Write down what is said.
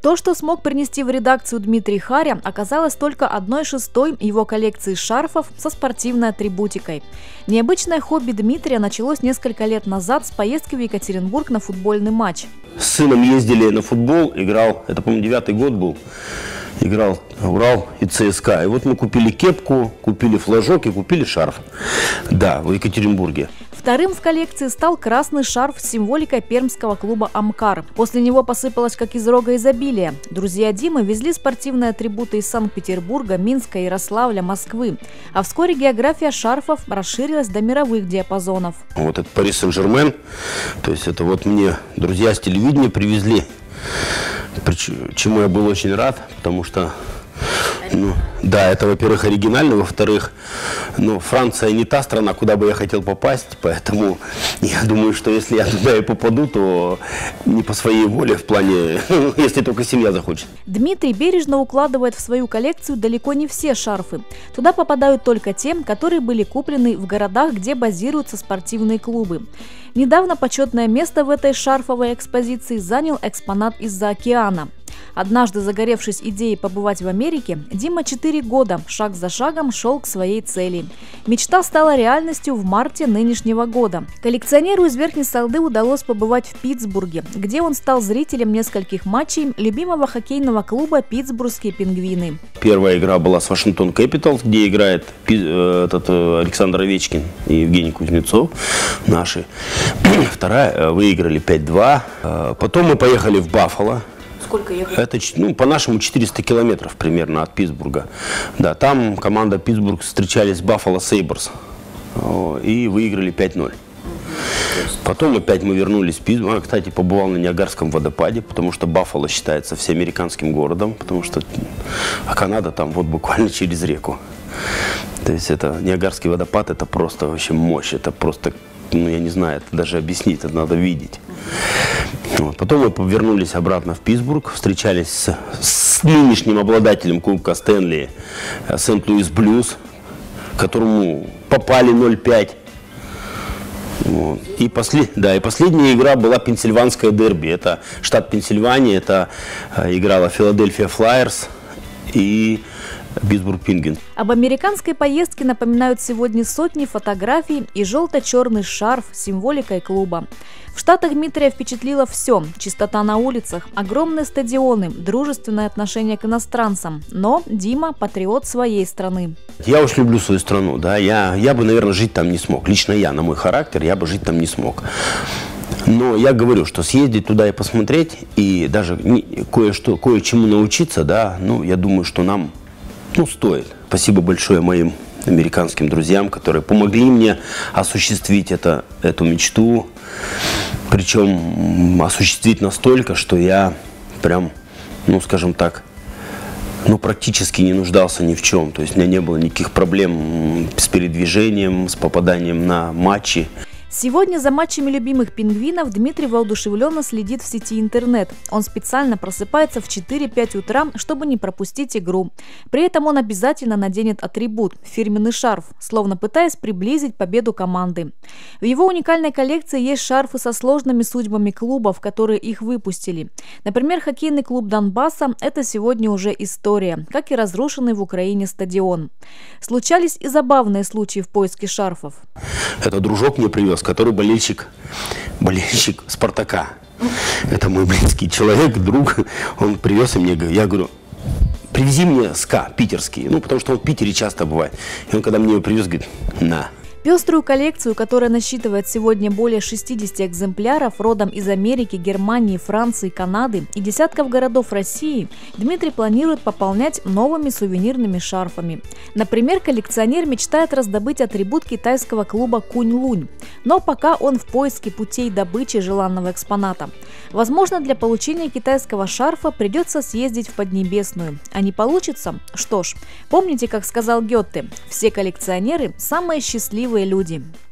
То, что смог принести в редакцию Дмитрий Харя, оказалось только 1/6 его коллекции шарфов со спортивной атрибутикой. Необычное хобби Дмитрия началось несколько лет назад с поездки в Екатеринбург на футбольный матч. С сыном ездили на футбол, играл, это, по-моему, 9-й год был, играл Урал и ЦСКА. И вот мы купили кепку, купили флажок и купили шарф. Да, в Екатеринбурге. Вторым в коллекции стал красный шарф с символикой пермского клуба «Амкар». После него посыпалось как из рога изобилия. Друзья Димы везли спортивные атрибуты из Санкт-Петербурга, Минска, Ярославля, Москвы. А вскоре география шарфов расширилась до мировых диапазонов. Вот это Пари Сен-Жермен, то есть это вот мне друзья с телевидения привезли, чему я был очень рад, потому что... да, это, во-первых, оригинально, во-вторых, Франция не та страна, куда бы я хотел попасть, поэтому я думаю, что если я туда и попаду, то не по своей воле, в плане, если только семья захочет. Дмитрий бережно укладывает в свою коллекцию далеко не все шарфы. Туда попадают только те, которые были куплены в городах, где базируются спортивные клубы. Недавно почетное место в этой шарфовой экспозиции занял экспонат из-за океана. Однажды загоревшись идеей побывать в Америке, Дима 4 года шаг за шагом шел к своей цели. Мечта стала реальностью в марте нынешнего года. Коллекционеру из Верхней Салды удалось побывать в Питтсбурге, где он стал зрителем нескольких матчей любимого хоккейного клуба «Питтсбургские пингвины». Первая игра была с Вашингтон Кэпиталс, где играет Александр Овечкин и Евгений Кузнецов, наши. Вторая выиграли 5-2. Потом мы поехали в Баффало. Сколько ехать? Это, по-нашему, 400 километров примерно от Питтсбурга. Да, там команда Питтсбург встречались с Баффало Сейберс и выиграли 5-0. Потом опять мы вернулись в Питтсбург. Кстати, побывал на Ниагарском водопаде, потому что Баффало считается всеамериканским городом, потому что Канада там вот буквально через реку. То есть это Ниагарский водопад, это просто вообще мощь, это просто, я не знаю, это даже объяснить, это надо видеть. Вот. Потом мы вернулись обратно в Питтсбург, встречались с нынешним обладателем Кубка Стэнли, Сент-Луис Блюз, которому попали 0-5. Вот. И последняя игра была пенсильванское дерби. Это штат Пенсильвания, это играла Филадельфия Флайерс и Питтсбург Пингвинс. Об американской поездке напоминают сегодня сотни фотографий и желто-черный шарф с символикой клуба. В Штатах Дмитрия впечатлило все – чистота на улицах, огромные стадионы, дружественное отношение к иностранцам. Но Дима – патриот своей страны. Я очень люблю свою страну, да, я бы, наверное, жить там не смог. Лично я, на мой характер, я бы жить там не смог. Но я говорю, что съездить туда и посмотреть, и даже кое-чему научиться, да, я думаю, что нам стоит. Спасибо большое моим американским друзьям, которые помогли мне осуществить эту мечту. Причем осуществить настолько, что я прям, скажем так, практически не нуждался ни в чем. То есть у меня не было никаких проблем с передвижением, с попаданием на матчи. Сегодня за матчами любимых пингвинов Дмитрий воодушевленно следит в сети интернет. Он специально просыпается в 4-5 утра, чтобы не пропустить игру. При этом он обязательно наденет атрибут – фирменный шарф, словно пытаясь приблизить победу команды. В его уникальной коллекции есть шарфы со сложными судьбами клубов, которые их выпустили. Например, хоккейный клуб Донбасса – это сегодня уже история, как и разрушенный в Украине стадион. Случались и забавные случаи в поиске шарфов. Это дружок мне привез, который болельщик Спартака. Это мой близкий человек, друг. Он привез и мне, я говорю, привези мне СКА питерский, потому что он в Питере часто бывает. И он, когда мне его привез, говорит, на. Пеструю коллекцию, которая насчитывает сегодня более 60 экземпляров, родом из Америки, Германии, Франции, Канады и десятков городов России, Дмитрий планирует пополнять новыми сувенирными шарфами. Например, коллекционер мечтает раздобыть атрибут китайского клуба Кунь-Лунь, но пока он в поиске путей добычи желанного экспоната. Возможно, для получения китайского шарфа придется съездить в Поднебесную. А не получится? Что ж, помните, как сказал Гёте, все коллекционеры – самые счастливые люди.